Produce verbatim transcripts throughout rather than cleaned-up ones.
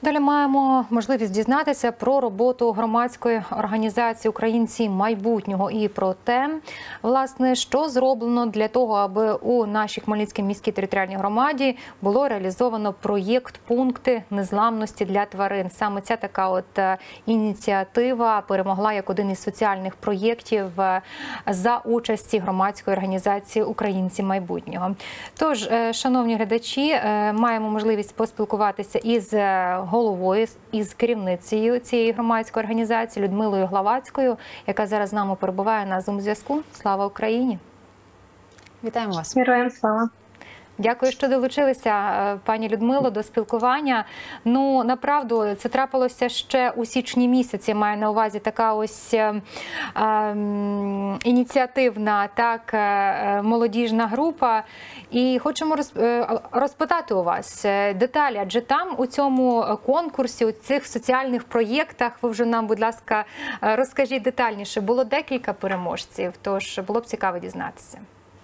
Далі маємо можливість дізнатися про роботу громадської організації «Українці майбутнього» і про те, власне, що зроблено для того, аби у нашій Хмельницькій міській територіальній громаді було реалізовано проєкт «Пункти незламності для тварин». Саме ця така от ініціатива перемогла як один із соціальних проєктів за участі громадської організації «Українці майбутнього». Тож, шановні глядачі, маємо можливість поспілкуватися із головою, із керівницею цієї громадської організації Людмилою Главацькою, яка зараз з нами перебуває на Зум-зв'язку. Слава Україні! Вітаємо вас! Героям слава! Дякую, що долучилися, пані Людмило, до спілкування. Ну, направду, це трапилося ще у січні місяці, маю на увазі така ось е, е, ініціативна, так, е, молодіжна група. І хочемо роз, е, розпитати у вас деталі, адже там у цьому конкурсі, у цих соціальних проєктах, ви вже нам, будь ласка, розкажіть детальніше, було декілька переможців, тож було б цікаво дізнатися.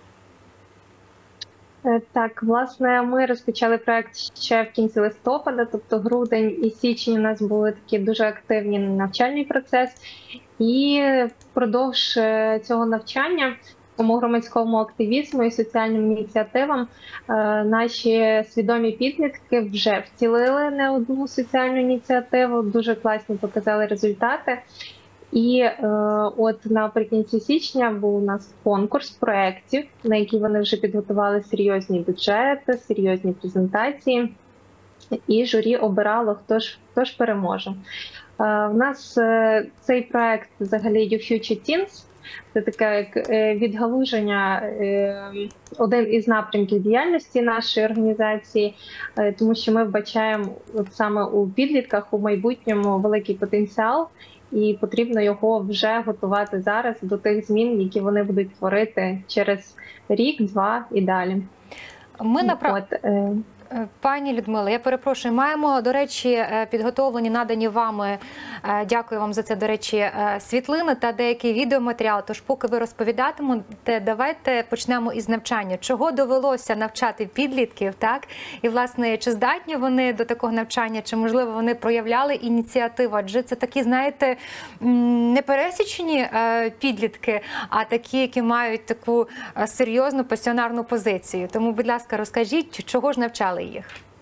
Так, власне, ми розпочали проект ще в кінці листопада, тобто грудень і січень у нас були такі дуже активні навчальний процес. І впродовж цього навчання, тому громадському активізму і соціальним ініціативам, наші свідомі підлітки вже втілили не одну соціальну ініціативу, дуже класні показали результати. І е, от наприкінці січня був у нас конкурс проєктів, на які вони вже підготували серйозні бюджети, серйозні презентації, і журі обирало, хто ж, хто ж переможе. Е, в нас е, цей проєкт взагалі You Future Teens, це таке як е, відгалуження, е, один із напрямків діяльності нашої організації, е, тому що ми вбачаємо от саме у підлітках у майбутньому великий потенціал, і потрібно його вже готувати зараз до тих змін, які вони будуть творити через рік, два і далі. Ми направ... Пані Людмила, я перепрошую, маємо, до речі, підготовлені, надані вами, дякую вам за це, до речі, світлини та деякий відеоматеріал. Тож, поки ви розповідатимете, давайте почнемо із навчання. Чого довелося навчати підлітків, так? І, власне, чи здатні вони до такого навчання, чи, можливо, вони проявляли ініціативу? Адже це такі, знаєте, не пересічені підлітки, а такі, які мають таку серйозну пасіонарну позицію. Тому, будь ласка, розкажіть, чого ж навчали їх?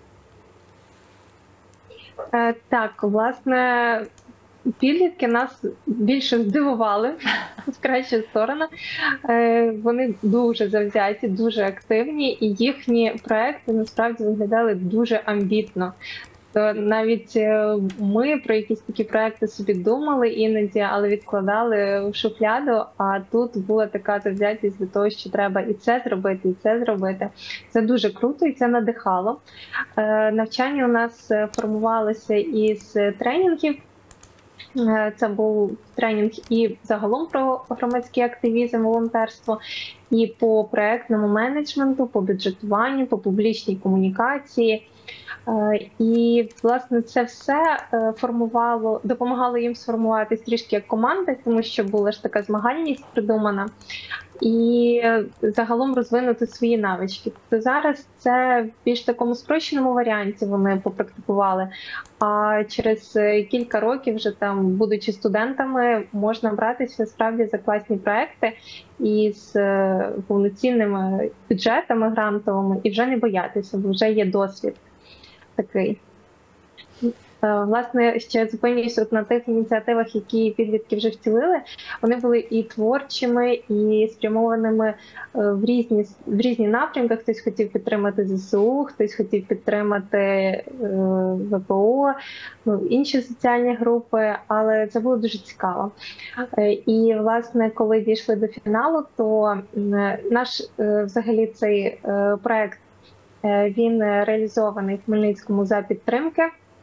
Так, власне, підлітки нас більше здивували, в кращу сторону. Вони дуже завзяті, дуже активні, і їхні проекти насправді виглядали дуже амбітно. Навіть ми про якісь такі проекти собі думали іноді, але відкладали в шухляду, а тут була така завзятість до того, що треба і це зробити, і це зробити. Це дуже круто і це надихало. Навчання у нас формувалося із тренінгів. Це був тренінг і загалом про громадський активізм, волонтерство, і по проектному менеджменту, по бюджетуванню, по публічній комунікації. І, власне, це все формувало, допомагало їм сформуватись трішки як команда, тому що була ж така змагальність придумана, і загалом розвинути свої навички. Тобто зараз це в більш такому спрощеному варіанті вони попрактикували, а через кілька років, вже там, будучи студентами, можна братися справді за класні проекти із повноцінними бюджетами грантовими і вже не боятися, бо вже є досвід такий. Власне, ще зупинюсь от на тих ініціативах, які підлітки вже втілили. Вони були і творчими, і спрямованими в різні, в різні напрямки. Хтось хотів підтримати зе се у, хтось хотів підтримати ве пе о, ну, інші соціальні групи, але це було дуже цікаво. І, власне, коли дійшли до фіналу, то наш взагалі цей проект, він реалізований в Хмельницькому за підтримки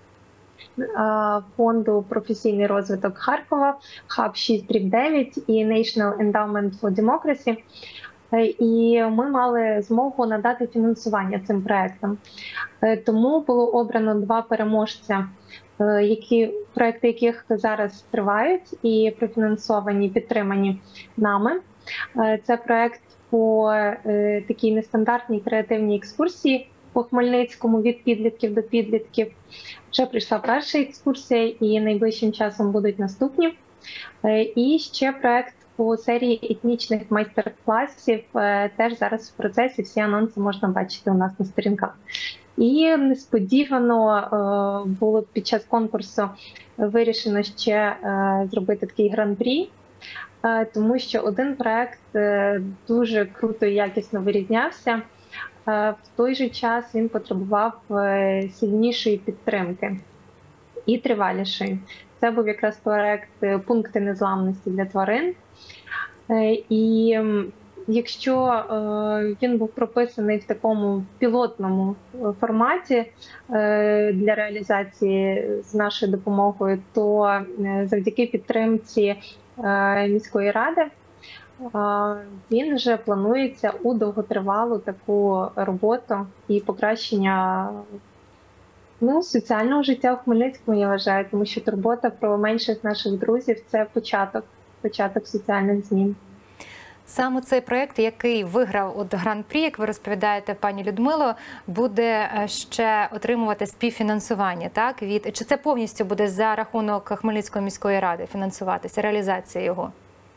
фонду «Професійний розвиток Харкова», хаб шість дев'ять і National Endowment for Democracy. І ми мали змогу надати фінансування цим проектам. Тому було обрано два переможця, які, проекти яких зараз тривають і профінансовані, підтримані нами. Це проект по такій нестандартній креативній екскурсії по Хмельницькому від підлітків до підлітків. Вже прийшла перша екскурсія і найближчим часом будуть наступні. І ще проект по серії етнічних майстер-класів теж зараз в процесі, всі анонси можна бачити у нас на сторінках. І несподівано було під час конкурсу вирішено ще зробити такий гран-прі, тому що один проект дуже круто і якісно вирізнявся. В той же час він потребував сильнішої підтримки і тривалішої. Це був якраз проект «Пункти незламності для тварин». І якщо він був прописаний в такому пілотному форматі для реалізації з нашою допомогою, то завдяки підтримці міської ради він вже планується у довготривалу таку роботу і покращення ну, соціального життя у Хмельницькому, я вважаю, тому що турбота про менших наших друзів – це початок, початок соціальних змін. Саме цей проєкт, який виграв от гран-прі, як ви розповідаєте, пані Людмило, буде ще отримувати співфінансування, так? Від... Чи це повністю буде за рахунок Хмельницької міської ради фінансуватися, реалізація його?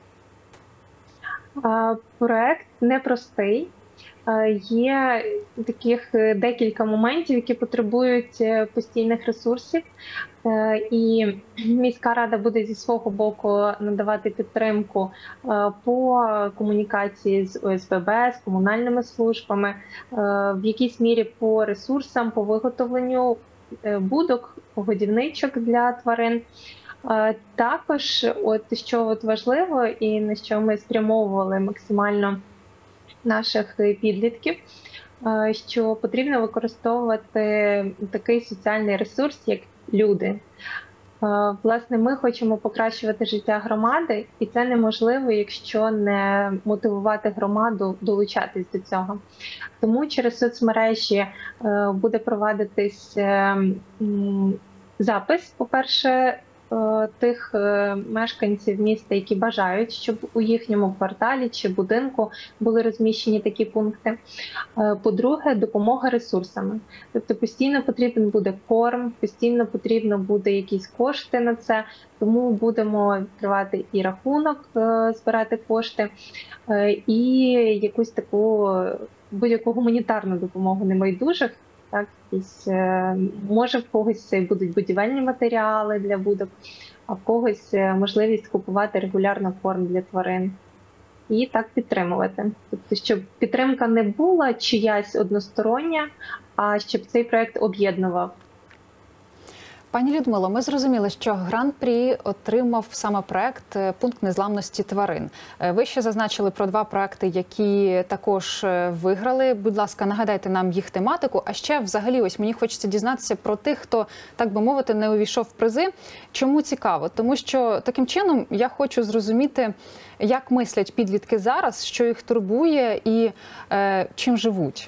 Проєкт непростий. Є таких декілька моментів, які потребують постійних ресурсів, і міська рада буде зі свого боку надавати підтримку по комунікації з О С Б Б, з комунальними службами, в якійсь мірі по ресурсам, по виготовленню будок, годівничок для тварин. Також, от що от важливо і на що ми спрямовували максимально наших підлітків, що потрібно використовувати такий соціальний ресурс, як люди. Власне, ми хочемо покращувати життя громади, і це неможливо, якщо не мотивувати громаду долучатись до цього. Тому через соцмережі буде провадитись запис, по-перше, тих мешканців міста, які бажають, щоб у їхньому кварталі чи будинку були розміщені такі пункти. По-друге, допомога ресурсами. Тобто постійно потрібен буде корм, постійно потрібно буде якісь кошти на це, тому будемо відкривати і рахунок, збирати кошти, і якусь таку будь-яку гуманітарну допомогу небайдужих. Так, якісь, може, в когось будуть будівельні матеріали для будок, а в когось можливість купувати регулярно корм для тварин. І так підтримувати. Тобто, щоб підтримка не була чиясь одностороння, а щоб цей проєкт об'єднував. Пані Людмило, ми зрозуміли, що гран-прі отримав саме проект «Пункт незламності тварин». Ви ще зазначили про два проекти, які також виграли. Будь ласка, нагадайте нам їх тематику. А ще взагалі ось мені хочеться дізнатися про тих, хто, так би мовити, не увійшов в призи. Чому цікаво? Тому що таким чином я хочу зрозуміти, як мислять підлітки зараз, що їх турбує і е, чим живуть.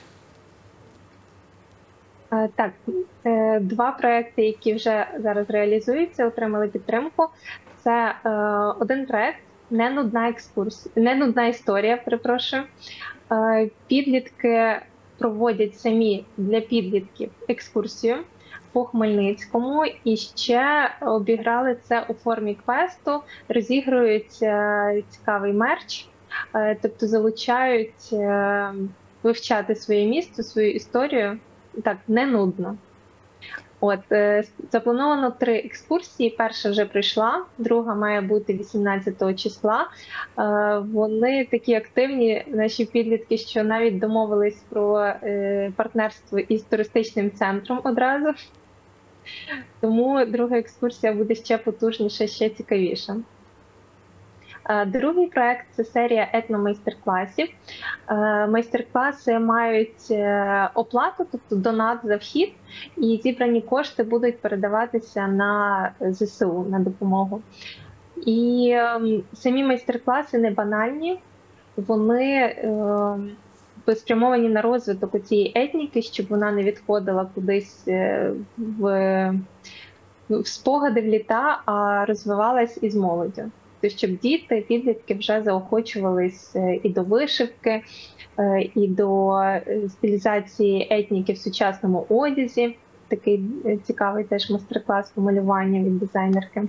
Так, два проекти, які вже зараз реалізуються, отримали підтримку. Це один проект «Не нудна екскурсія», «Не нудна історія», перепрошую. Підлітки проводять самі для підлітків екскурсію по Хмельницькому і ще обіграли це у формі квесту, розігрують цікавий мерч, тобто залучають вивчати своє місто, свою історію. Так, не нудно. От, заплановано три екскурсії. Перша вже прийшла, друга має бути вісімнадцятого числа. Вони такі активні, наші підлітки, що навіть домовились про партнерство із туристичним центром одразу. Тому друга екскурсія буде ще потужніша, ще цікавіша. Другий проект – це серія етномайстер-класів. Майстер-класи мають оплату, тобто донат за вхід, і зібрані кошти будуть передаватися на З С У, на допомогу. І самі майстер-класи не банальні, вони спрямовані на розвиток цієї етніки, щоб вона не відходила кудись в, в спогади, в літа, а розвивалась із молоддю. тобто, щоб діти, підлітки вже заохочувались і до вишивки, і до стилізації етніки в сучасному одязі. Такий цікавий теж майстер-клас по малюванню від дизайнерки.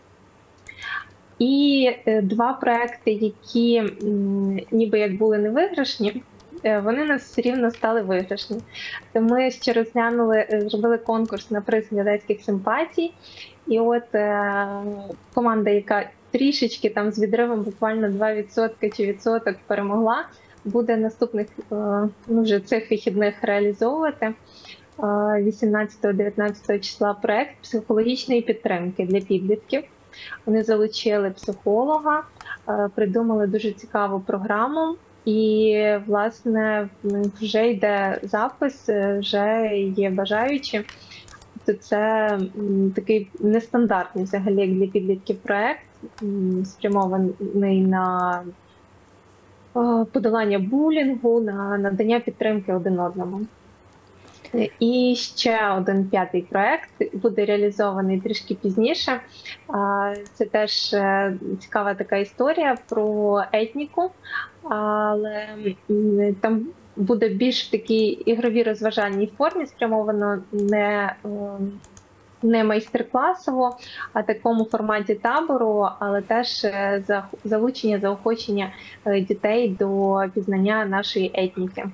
І два проекти, які ніби як були невиграшні, вони нас все рівно стали виграшні. То ми ще розглянули, зробили конкурс на приз глядацьких симпатій. І от е, команда, яка трішечки там з відривом буквально два відсотки чи відсоток перемогла, буде наступних е, ну, вже цих вихідних реалізовувати вісімнадцятого-дев'ятнадцятого числа проект психологічної підтримки для підлітків. Вони залучили психолога, придумали дуже цікаву програму. І, власне, вже йде запис, вже є бажаючі. Тобто це такий нестандартний взагалі як для підлітків проект, спрямований на подолання булінгу, на надання підтримки один одному. І ще один п'ятий проект буде реалізований трішки пізніше. Це теж цікава така історія про етніку, але там буде більш в такій ігровій розважальній формі, спрямовано не, не майстер-класово, а в такому форматі табору, але теж залучення, заохочення дітей до пізнання нашої етніки.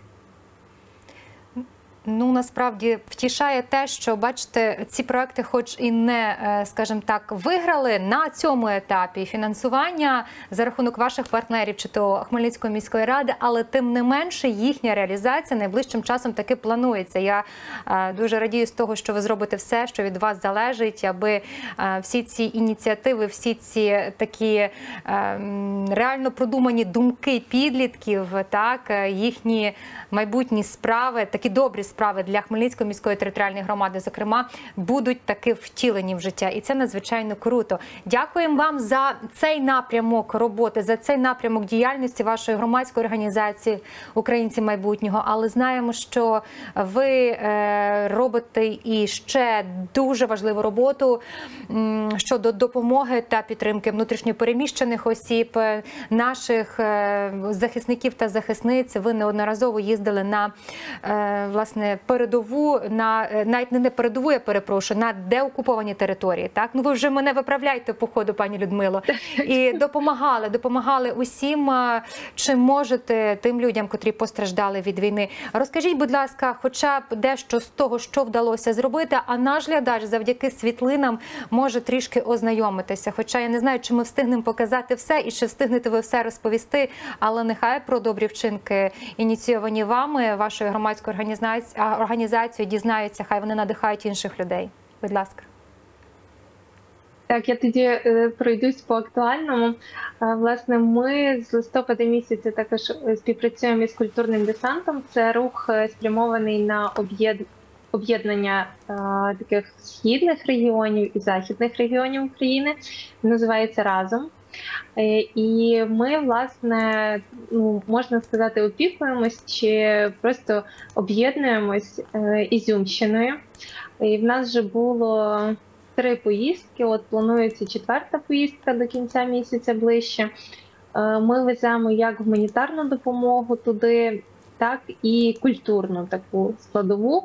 Ну, насправді, втішає те, що, бачите, ці проекти хоч і не, скажімо так, виграли на цьому етапі фінансування за рахунок ваших партнерів, чи то Хмельницької міської ради, але тим не менше їхня реалізація найближчим часом таки планується. Я дуже радію з того, що ви зробите все, що від вас залежить, аби всі ці ініціативи, всі ці такі реально продумані думки підлітків, так, їхні майбутні справи, такі добрі справи, справи для Хмельницької міської територіальної громади, зокрема, будуть таки втілені в життя. І це надзвичайно круто. Дякуємо вам за цей напрямок роботи, за цей напрямок діяльності вашої громадської організації «Українці майбутнього». Але знаємо, що ви робите і ще дуже важливу роботу щодо допомоги та підтримки внутрішньопереміщених осіб, наших захисників та захисниць. Ви неодноразово їздили на, власне, передову, на, навіть не на передову, я перепрошую, на деокуповані території. Так? Ну, ви вже мене виправляйте по ходу, пані Людмило. І допомагали, допомагали усім, чим можете, тим людям, котрі постраждали від війни. Розкажіть, будь ласка, хоча б дещо з того, що вдалося зробити, а наш глядач завдяки світлинам може трішки ознайомитися. Хоча я не знаю, чи ми встигнемо показати все і чи встигнете ви все розповісти, але нехай про добрі вчинки, ініційовані вами, вашою громадською організацією, організацію дізнаються, хай вони надихають інших людей. Будь ласка. Так, я тоді е, пройдусь по актуальному. Е, власне, ми з листопада місяця також співпрацюємо із культурним десантом. Це рух спрямований на об'єднання е, таких східних регіонів і західних регіонів України. Називається «Разом». І ми, власне, ну, можна сказати, опікуємось чи просто об'єднуємось Ізюмщиною. І в нас вже було три поїздки, от планується четверта поїздка до кінця місяця ближче. Ми веземо як гуманітарну допомогу туди, так і культурну таку складову.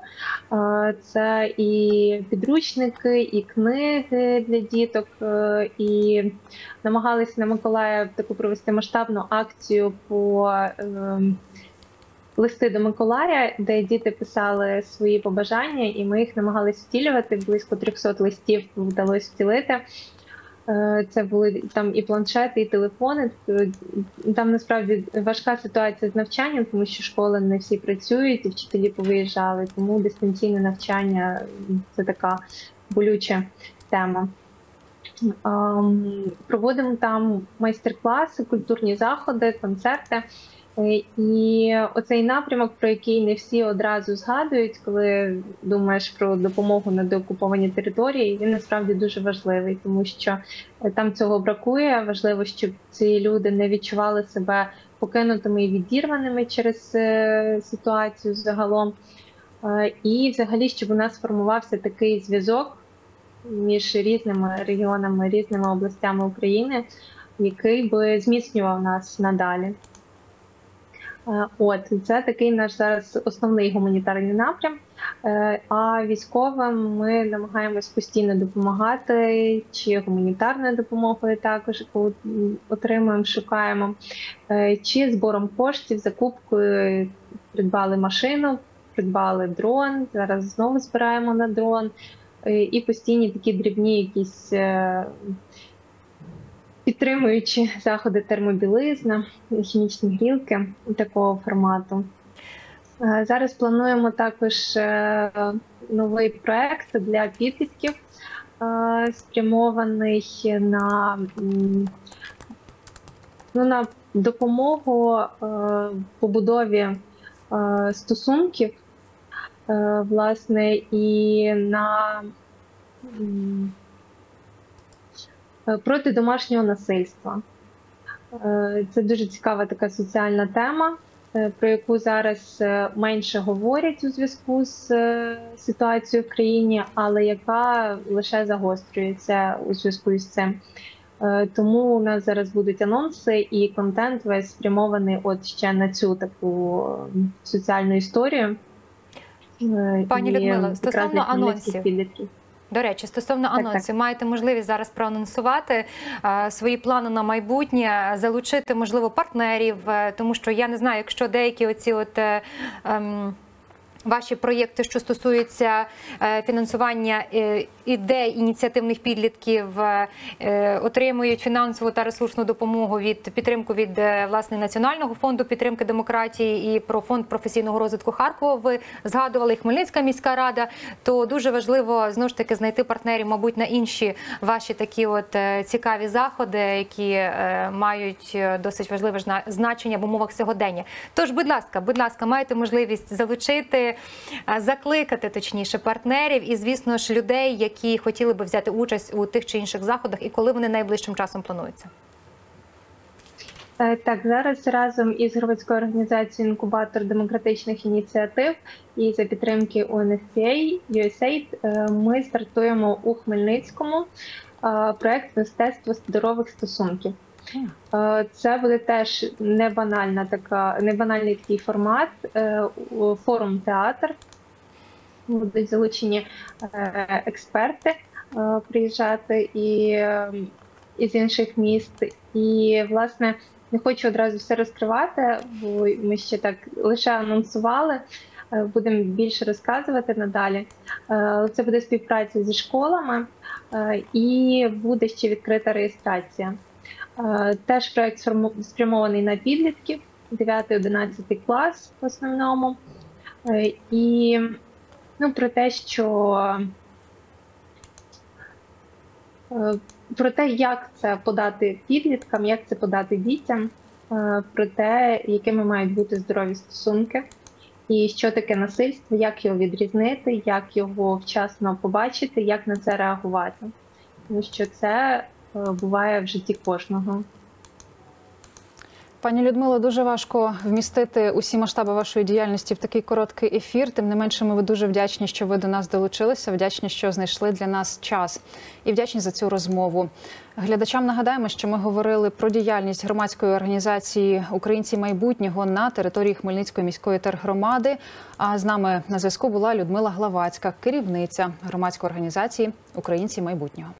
Це і підручники, і книги для діток, і намагалися на Миколая таку провести масштабну акцію по листи до Миколая, де діти писали свої побажання, і ми їх намагалися втілювати. Близько трьохсот листів вдалося втілити. Це були там і планшети, і телефони. Там насправді важка ситуація з навчанням, тому що школи не всі працюють, і вчителі повиїжджали, тому дистанційне навчання – це така болюча тема. Проводимо там майстер-класи, культурні заходи, концерти. І оцей напрямок, про який не всі одразу згадують, коли думаєш про допомогу на деокуповані території, він насправді дуже важливий, тому що там цього бракує. Важливо, щоб ці люди не відчували себе покинутими і відірваними через ситуацію загалом. І взагалі, щоб у нас формувався такий зв'язок між різними регіонами, різними областями України, який би зміцнював нас надалі. От, це такий наш зараз основний гуманітарний напрям. А військовим ми намагаємось постійно допомагати, чи гуманітарною допомогою також, яку отримуємо, шукаємо, чи збором коштів, закупкою, придбали машину, придбали дрон, зараз знову збираємо на дрон, і постійні такі дрібні якісь підтримуючі заходи, термобілизна, хімічні грілки такого формату. Зараз плануємо також новий проект для підлітків, спрямований на, ну, на допомогу побудові стосунків, власне, і на проти домашнього насильства. Це дуже цікава така соціальна тема, про яку зараз менше говорять у зв'язку з ситуацією в країні, але яка лише загострюється у зв'язку з цим. Тому у нас зараз будуть анонси і контент весь спрямований от ще на цю таку соціальну історію. Пані і Людмила, стосовно анонсів. Підлітків. До речі, стосовно так, анонсів, так. маєте можливість зараз проанонсувати а, свої плани на майбутнє, залучити, можливо, партнерів, тому що я не знаю, якщо деякі оці от е, ем, ваші проєкти, що стосуються е, фінансування е, ідей ініціативних підлітків, е, отримують фінансову та ресурсну допомогу від підтримку від е, власне Національного фонду підтримки демократії і про фонд професійного розвитку Харкова. Ви згадували, Хмельницька міська рада. То дуже важливо знову ж таки знайти партнерів, мабуть, на інші ваші такі от е, цікаві заходи, які е, мають досить важливе значення в умовах сьогодення. Тож, будь ласка, будь ласка, маєте можливість залучити, закликати, точніше, партнерів і, звісно ж, людей, які хотіли би взяти участь у тих чи інших заходах, і коли вони найближчим часом плануються? Так, зараз разом із громадською організацією «Інкубатор демократичних ініціатив» і за підтримки ю ен еф пі ей, ю ес ей ай ді ми стартуємо у Хмельницькому проєкт «Мистецтво здорових стосунків». Це буде теж не банальна така, не банальний такий формат, форум-театр. Будуть залучені експерти приїжджати і із інших міст. І, власне, не хочу одразу все розкривати, бо ми ще так лише анонсували, будемо більше розказувати надалі. Це буде співпраця зі школами і буде ще відкрита реєстрація. Теж проєкт спрямований на підлітків, дев'ятий-одинадцятий клас в основному. І ну, про те, що про те, як це подати підліткам, як це подати дітям, про те, якими мають бути здорові стосунки, і що таке насильство, як його відрізнити, як його вчасно побачити, як на це реагувати. Тому що це буває в житті кожного. Пані Людмило, дуже важко вмістити усі масштаби вашої діяльності в такий короткий ефір. Тим не менше, ми дуже вдячні, що ви до нас долучилися, вдячні, що знайшли для нас час. І вдячні за цю розмову. Глядачам нагадаємо, що ми говорили про діяльність громадської організації «Українці майбутнього» на території Хмельницької міської тергромади. А з нами на зв'язку була Людмила Главацька, керівниця громадської організації «Українці майбутнього».